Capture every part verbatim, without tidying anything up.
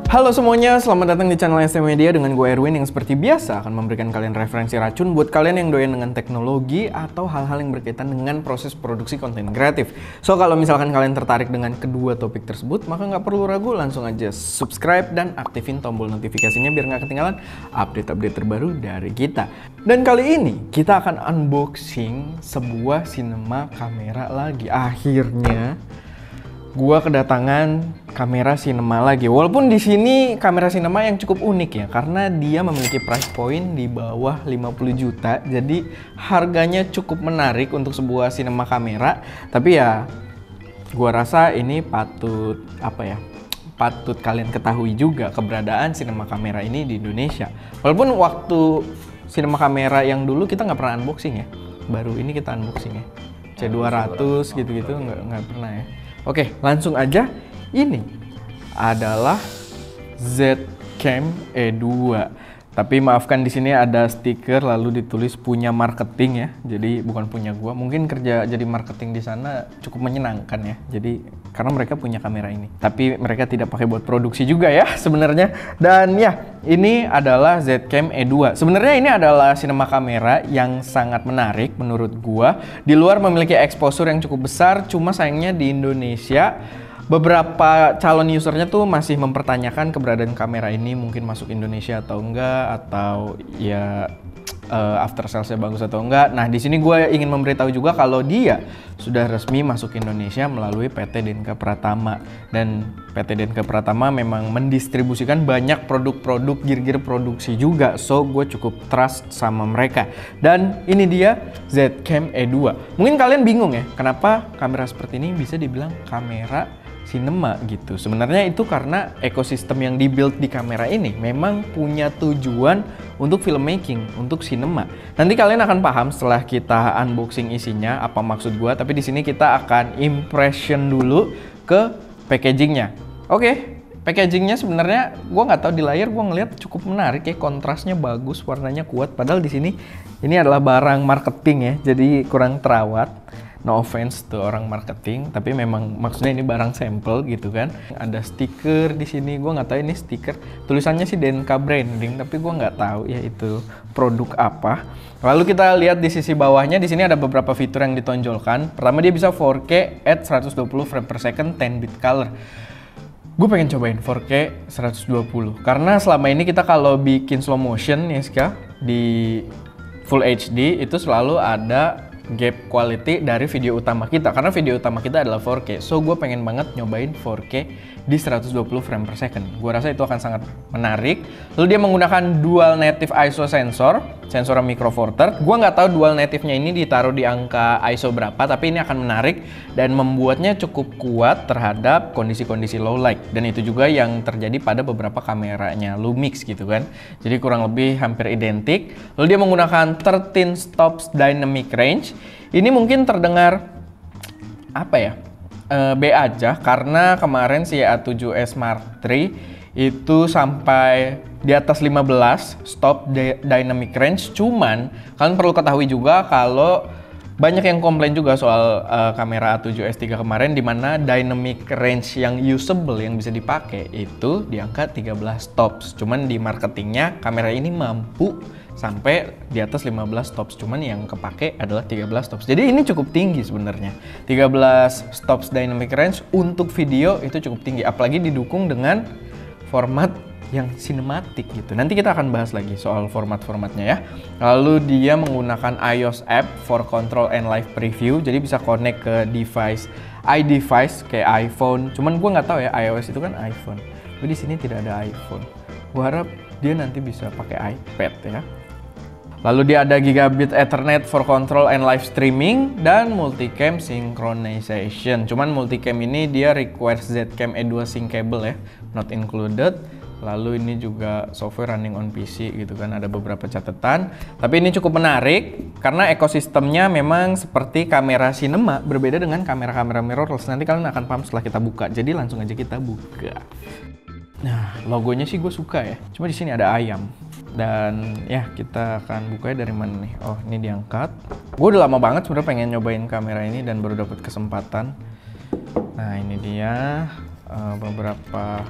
Halo semuanya, selamat datang di channel S M Media dengan gue Erwin yang seperti biasa akan memberikan kalian referensi racun buat kalian yang doyan dengan teknologi atau hal-hal yang berkaitan dengan proses produksi konten kreatif. So kalau misalkan kalian tertarik dengan kedua topik tersebut, maka nggak perlu ragu, langsung aja subscribe dan aktifin tombol notifikasinya biar nggak ketinggalan update-update terbaru dari kita. Dan kali ini kita akan unboxing sebuah cinema kamera lagi. Akhirnya gua kedatangan kamera cinema lagi. Walaupun di sini kamera cinema yang cukup unik ya, karena dia memiliki price point di bawah lima puluh juta. Jadi harganya cukup menarik untuk sebuah cinema kamera. Tapi ya gua rasa ini patut apa ya? Patut kalian ketahui juga keberadaan cinema kamera ini di Indonesia. Walaupun waktu cinema kamera yang dulu kita nggak pernah unboxing ya. Baru ini kita unboxing ya. C dua ratus gitu-gitu nggak nggak pernah ya. Oke, langsung aja. Ini adalah Zcam E dua. Tapi maafkan di sini ada stiker lalu ditulis punya marketing ya. Jadi bukan punya gua. Mungkin kerja jadi marketing di sana cukup menyenangkan ya. Jadi karena mereka punya kamera ini. Tapi mereka tidak pakai buat produksi juga ya sebenarnya. Dan ya, ini adalah Zcam E dua. Sebenarnya ini adalah sinema kamera yang sangat menarik menurut gua. Di luar memiliki exposure yang cukup besar, cuma sayangnya di Indonesia beberapa calon usernya tuh masih mempertanyakan keberadaan kamera ini mungkin masuk Indonesia atau enggak, atau ya uh, after salesnya bagus atau enggak. Nah di sini gue ingin memberitahu juga kalau dia sudah resmi masuk Indonesia melalui P T Dinka Pratama, dan P T Dinka Pratama memang mendistribusikan banyak produk-produk gear-gear produksi juga, so gue cukup trust sama mereka. Dan ini dia Zcam E dua. Mungkin kalian bingung ya, kenapa kamera seperti ini bisa dibilang kamera cinema gitu. Sebenarnya itu karena ekosistem yang dibuild di kamera ini memang punya tujuan untuk filmmaking, untuk cinema. Nanti kalian akan paham setelah kita unboxing isinya apa maksud gua, tapi di sini kita akan impression dulu ke packagingnya. Oke, packagingnya sebenarnya gua nggak tahu, di layar gua ngeliat cukup menarik ya, kontrasnya bagus, warnanya kuat. Padahal di sini ini adalah barang marketing ya, jadi kurang terawat. No offense tuh orang marketing, tapi memang maksudnya ini barang sampel gitu kan. Ada stiker di sini, gue nggak tahu ini stiker. Tulisannya sih Denka Branding, tapi gue nggak tahu ya itu produk apa. Lalu kita lihat di sisi bawahnya, di sini ada beberapa fitur yang ditonjolkan. Pertama dia bisa four K at seratus dua puluh frame per second ten bit color. Gue pengen cobain four K seratus dua puluh karena selama ini kita kalau bikin slow motion ya Ska, di Full H D itu selalu ada gap quality dari video utama kita, karena video utama kita adalah four K. So gue pengen banget nyobain four K di seratus dua puluh frame per second. Gue rasa itu akan sangat menarik. Lalu dia menggunakan dual native I S O sensor, sensor micro four thirds. Gue nggak tahu dual native-nya ini ditaruh di angka I S O berapa, tapi ini akan menarik dan membuatnya cukup kuat terhadap kondisi-kondisi low light. Dan itu juga yang terjadi pada beberapa kameranya Lumix gitu kan. Jadi kurang lebih hampir identik. Lalu dia menggunakan thirteen stops dynamic range. Ini mungkin terdengar apa ya, e, B aja, karena kemarin si A seven S Mark three itu sampai di atas lima belas stop dynamic range. Cuman kalian perlu ketahui juga kalau banyak yang komplain juga soal uh, kamera A seven S three kemarin, dimana dynamic range yang usable yang bisa dipakai itu di angka tiga belas stops. Cuman di marketingnya kamera ini mampu sampai di atas lima belas stops, cuman yang kepake adalah tiga belas stops. Jadi ini cukup tinggi sebenarnya. tiga belas stops dynamic range untuk video itu cukup tinggi, apalagi didukung dengan format yang sinematik gitu. Nanti kita akan bahas lagi soal format-formatnya ya. Lalu dia menggunakan iOS app for control and live preview, jadi bisa connect ke device iDevice kayak iPhone. Cuman gue nggak tahu ya, iOS itu kan iPhone. Tapi di sini tidak ada iPhone. Gue harap dia nanti bisa pakai iPad ya. Lalu dia ada Gigabit Ethernet for control and live streaming dan multicam synchronization. Cuman multicam ini dia requires Zcam E dua sync cable ya, not included. Lalu ini juga software running on P C gitu kan, ada beberapa catatan. Tapi ini cukup menarik karena ekosistemnya memang seperti kamera cinema, berbeda dengan kamera-kamera mirrorless. Nanti kalian akan paham setelah kita buka. Jadi langsung aja kita buka. Nah, logonya sih gue suka ya. Cuma di sini ada ayam. Dan ya kita akan bukanya dari mana nih? Oh, ini diangkat. Gue udah lama banget sebenarnya pengen nyobain kamera ini dan baru dapat kesempatan. Nah, ini dia uh, beberapa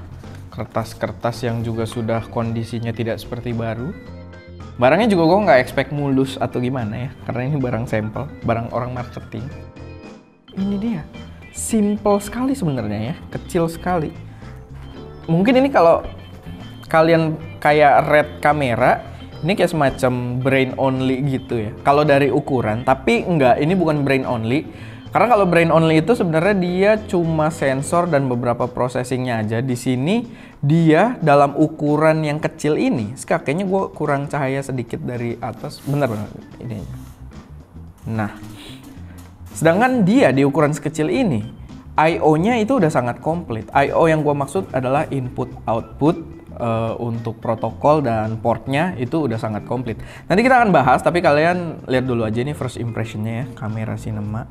kertas-kertas yang juga sudah kondisinya tidak seperti baru. Barangnya juga gue nggak expect mulus atau gimana ya, karena ini barang sampel, barang orang marketing. Ini dia, simple sekali sebenarnya ya, kecil sekali. Mungkin ini kalau kalian kayak red kamera, ini kayak semacam brain only gitu ya. Kalau dari ukuran, tapi enggak, ini bukan brain only. Karena kalau brain only itu sebenarnya dia cuma sensor dan beberapa processingnya aja. Di sini dia dalam ukuran yang kecil ini, kayaknya gue kurang cahaya sedikit dari atas. Bener-bener ini. Nah, sedangkan dia di ukuran sekecil ini, I O-nya itu udah sangat komplit. I O yang gue maksud adalah input output uh, untuk protokol dan portnya itu udah sangat komplit. Nanti kita akan bahas, tapi kalian lihat dulu aja nih first impressionnya ya, kamera Cinema.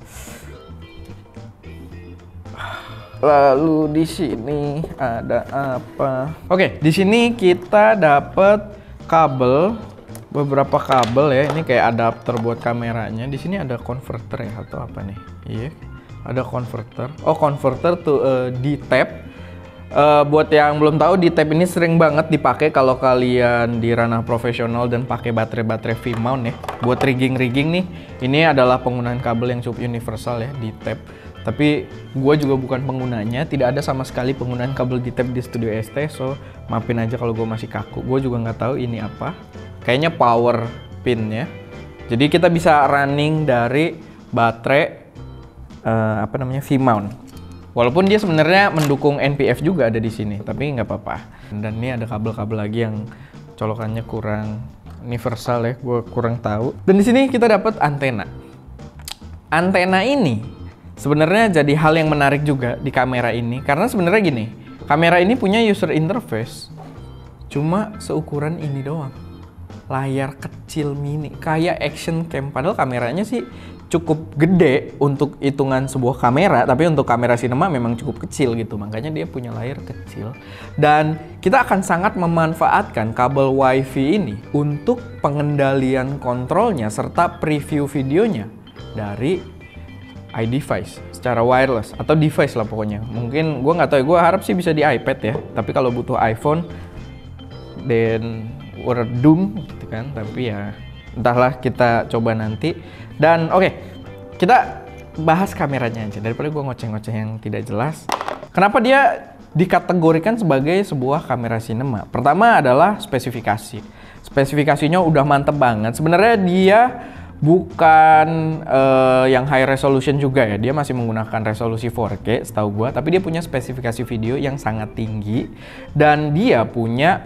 Lalu di sini ada apa? Oke, di sini kita dapat kabel, beberapa kabel ya. Ini kayak adapter buat kameranya. Di sini ada converter ya atau apa nih? Iya, ada converter. Oh, converter tuh uh, D-Tap. Uh, buat yang belum tahu, D-Tap ini sering banget dipakai kalau kalian di ranah profesional dan pakai baterai-baterai V-mount ya. Buat rigging-rigging nih, ini adalah penggunaan kabel yang cukup universal ya, D-Tap. Tapi gue juga bukan penggunanya, tidak ada sama sekali penggunaan kabel D-Tap di Studio S T, so maafin aja kalau gue masih kaku. Gue juga nggak tahu ini apa. Kayaknya power pin ya. Jadi kita bisa running dari baterai uh, apa namanya V-mount. Walaupun dia sebenarnya mendukung N P F juga ada di sini, tapi nggak apa-apa. Dan ini ada kabel-kabel lagi yang colokannya kurang universal ya, gue kurang tahu. Dan di sini kita dapat antena. Antena ini sebenarnya jadi hal yang menarik juga di kamera ini, karena sebenarnya gini, kamera ini punya user interface cuma seukuran ini doang, layar kecil mini, kayak action cam. Padahal kameranya sih cukup gede untuk hitungan sebuah kamera, tapi untuk kamera Cinema memang cukup kecil gitu, makanya dia punya layar kecil. Dan kita akan sangat memanfaatkan kabel Wi-Fi ini untuk pengendalian kontrolnya serta preview videonya dari iDevice secara wireless atau device lah pokoknya. Mungkin gue nggak tahu, gue harap sih bisa di iPad ya, tapi kalau butuh iPhone then we're doomed gitu kan. Tapi ya entahlah, kita coba nanti. Dan oke, okay, kita bahas kameranya aja daripada gue ngoceh-ngoceh yang tidak jelas. Kenapa dia dikategorikan sebagai sebuah kamera Cinema? Pertama adalah spesifikasi. Spesifikasinya udah mantep banget. Sebenarnya dia bukan uh, yang high resolution juga ya, dia masih menggunakan resolusi four K setahu gua, tapi dia punya spesifikasi video yang sangat tinggi dan dia punya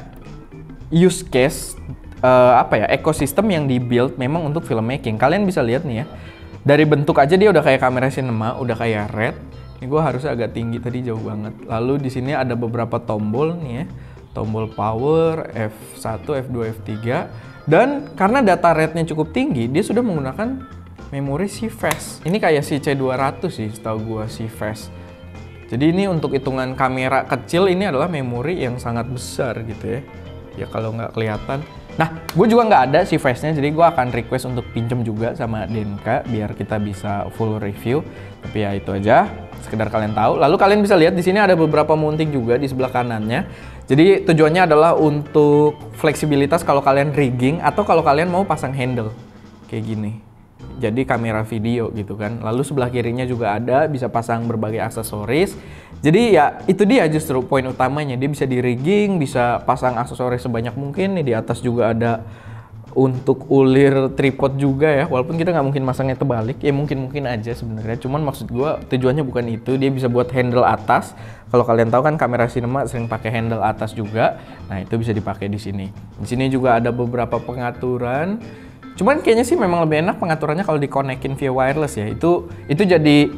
use case uh, apa ya, ekosistem yang dibuild memang untuk filmmaking. Kalian bisa lihat nih ya, dari bentuk aja dia udah kayak kamera Cinema, udah kayak red. Ini gua harusnya agak tinggi, tadi jauh banget. Lalu di sini ada beberapa tombol nih ya, tombol power, F one, F two, F three. Dan karena data rate-nya cukup tinggi, dia sudah menggunakan memori C-Fast. Ini kayak si C two hundred sih, setahu gua C-Fast. Jadi ini untuk hitungan kamera kecil, ini adalah memori yang sangat besar gitu ya. Ya kalau nggak kelihatan. Nah, gue juga nggak ada C-Fast-nya, jadi gue akan request untuk pinjem juga sama Denka biar kita bisa full review. Tapi ya itu aja, sekedar kalian tahu. Lalu kalian bisa lihat di sini ada beberapa mounting juga di sebelah kanannya. Jadi tujuannya adalah untuk fleksibilitas kalau kalian rigging atau kalau kalian mau pasang handle kayak gini. Jadi kamera video gitu kan. Lalu sebelah kirinya juga ada, bisa pasang berbagai aksesoris. Jadi ya itu dia justru poin utamanya, dia bisa di rigging, bisa pasang aksesoris sebanyak mungkin. Nih di atas juga ada untuk ulir tripod juga ya, walaupun kita nggak mungkin masangnya terbalik ya, mungkin-mungkin aja sebenarnya. Cuman maksud gue tujuannya bukan itu, dia bisa buat handle atas. Kalau kalian tahu kan kamera Cinema sering pakai handle atas juga, nah itu bisa dipakai di sini. Di sini juga ada beberapa pengaturan. Cuman kayaknya sih memang lebih enak pengaturannya kalau dikonekin via wireless ya. Itu itu jadi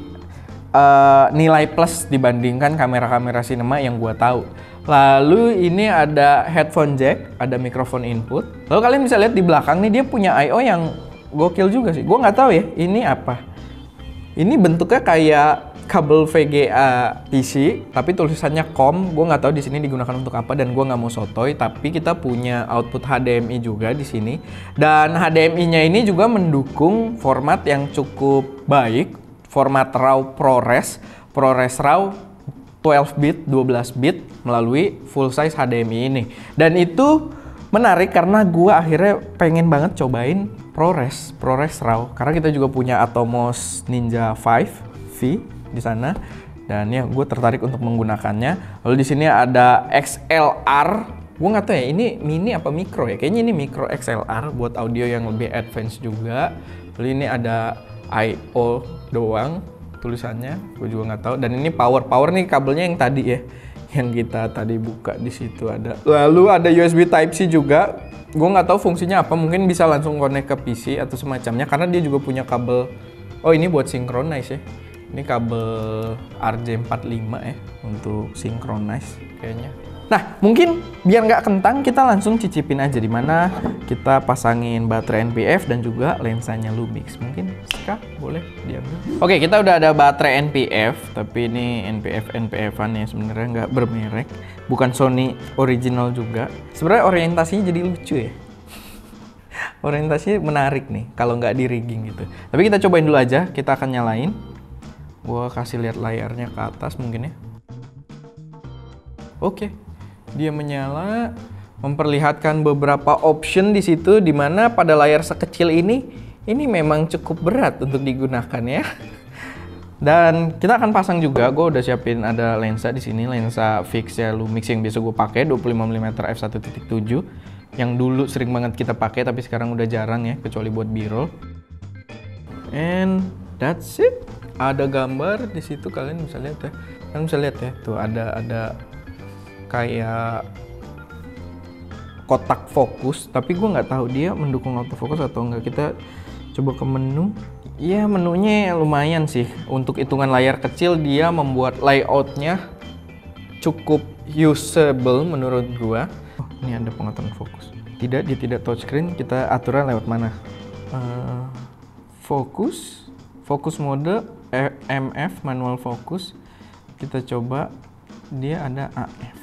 uh, nilai plus dibandingkan kamera-kamera Cinema yang gue tahu. Lalu ini ada headphone jack, ada mikrofon input. Lalu kalian bisa lihat di belakang nih dia punya I O yang gokil juga sih. Gue nggak tahu ya ini apa. Ini bentuknya kayak kabel V G A P C, tapi tulisannya COM. Gue nggak tahu di sini digunakan untuk apa dan gue nggak mau sotoy. Tapi kita punya output H D M I juga di sini. Dan H D M I-nya ini juga mendukung format yang cukup baik, format RAW ProRes. ProRes RAW dua belas bit, dua belas bit melalui full size H D M I ini. Dan itu menarik karena gua akhirnya pengen banget cobain ProRes, ProRes RAW. Karena kita juga punya Atomos Ninja lima V di sana. Dan ya gue tertarik untuk menggunakannya. Lalu di sini ada X L R. Gue nggak tahu ya ini mini apa micro ya. Kayaknya ini micro X L R buat audio yang lebih advance juga. Lalu ini ada I O doang tulisannya. Gue juga nggak tahu. Dan ini power. Power nih kabelnya yang tadi ya, yang kita tadi buka di situ ada. Lalu ada U S B Type C juga. Gue nggak tahu fungsinya apa. Mungkin bisa langsung connect ke P C atau semacamnya. Karena dia juga punya kabel. Oh ini buat synchronize ya. Ini kabel R J empat puluh lima ya untuk synchronize kayaknya. Nah mungkin biar nggak kentang kita langsung cicipin aja di mana kita pasangin baterai N P F dan juga lensanya Lumix. Mungkin Ska boleh diambil. Oke kita udah ada baterai N P F tapi ini N P F N P F-an ya sebenarnya nggak bermerek, bukan Sony original juga. Sebenarnya orientasinya jadi lucu ya. Orientasinya menarik nih kalau nggak di rigging gitu. Tapi kita cobain dulu aja, kita akan nyalain. Gua kasih lihat layarnya ke atas mungkin ya. Oke, dia menyala, memperlihatkan beberapa option di situ, dimana pada layar sekecil ini, ini memang cukup berat untuk digunakan ya. Dan kita akan pasang juga, gue udah siapin ada lensa di sini, lensa fix ya Lumix yang biasa gue pakai dua puluh lima milimeter f satu titik tujuh, yang dulu sering banget kita pakai tapi sekarang udah jarang ya, kecuali buat B-roll. And that's it. Ada gambar di situ, kalian bisa lihat ya. Kalian bisa lihat ya, tuh ada ada kayak kotak fokus, tapi gue nggak tahu dia mendukung autofocus atau enggak. Kita coba ke menu. Ya menunya lumayan sih. Untuk hitungan layar kecil dia membuat layoutnya cukup usable menurut gua. Oh ini ada pengaturan fokus. Tidak, dia tidak touchscreen. Kita aturnya lewat mana? Uh, fokus, fokus mode M F manual fokus. Kita coba, dia ada A F.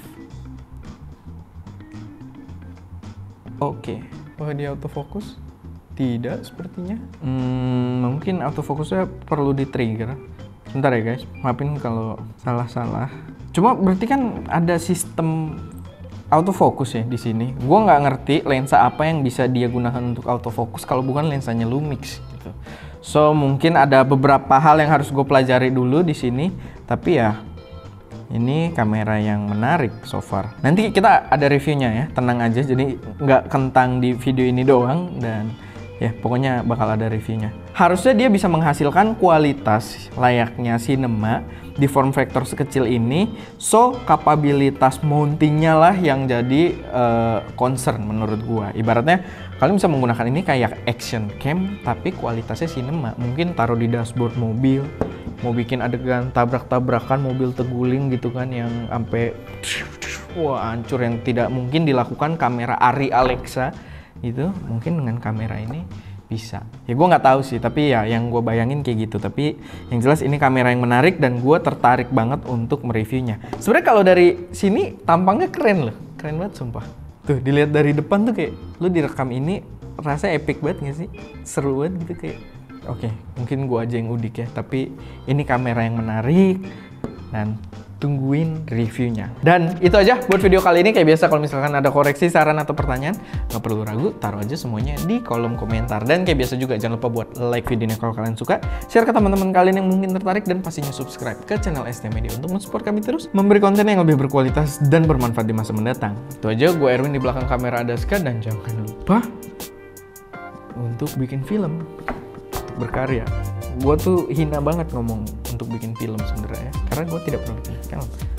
Oke, oh dia autofocus? Tidak sepertinya. Hmm, mungkin autofokusnya perlu di trigger. Bentar ya guys, maafin kalau salah-salah. Cuma berarti kan ada sistem autofocus ya di sini. Gua nggak ngerti lensa apa yang bisa dia gunakan untuk autofocus kalau bukan lensanya Lumix gitu. So mungkin ada beberapa hal yang harus gue pelajari dulu di sini. Tapi ya ini kamera yang menarik so far. Nanti kita ada reviewnya ya, tenang aja. Jadi nggak kentang di video ini doang dan ya pokoknya bakal ada reviewnya. Harusnya dia bisa menghasilkan kualitas layaknya cinema di form factor sekecil ini. So kapabilitas mountingnya lah yang jadi uh, concern menurut gua. Ibaratnya kalian bisa menggunakan ini kayak action cam tapi kualitasnya cinema. Mungkin taruh di dashboard mobil, mau bikin adegan tabrak-tabrakan mobil terguling gitu kan yang sampai wah hancur, yang tidak mungkin dilakukan kamera Ari Alexa itu, mungkin dengan kamera ini bisa. Ya gue nggak tahu sih, tapi ya yang gue bayangin kayak gitu. Tapi yang jelas ini kamera yang menarik dan gue tertarik banget untuk mereviewnya. Sebenarnya kalau dari sini tampangnya keren loh, keren banget sumpah. Tuh dilihat dari depan tuh kayak lu direkam ini rasa epic banget gak sih? Seru banget gitu kayak. Oke, mungkin gue aja yang udik ya, tapi ini kamera yang menarik dan tungguin reviewnya. Dan itu aja buat video kali ini. Kayak biasa kalau misalkan ada koreksi, saran, atau pertanyaan, nggak perlu ragu, taruh aja semuanya di kolom komentar. Dan kayak biasa juga jangan lupa buat like videonya kalau kalian suka, share ke teman-teman kalian yang mungkin tertarik, dan pastinya subscribe ke channel S T Media untuk mensupport kami terus memberi konten yang lebih berkualitas dan bermanfaat di masa mendatang. Itu aja, gue Erwin, di belakang kamera ada Ska, dan jangan lupa untuk bikin film, untuk berkarya. Gue tuh hina banget ngomong untuk bikin film sebenarnya, karena gue tidak pernah bikin film.